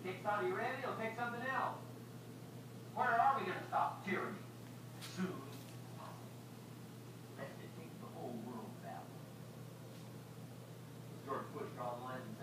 Take Saudi Arabia, or take something else. Where are we going to stop tyranny? Soon. Lest it takes the whole world that way. George Bush draw the line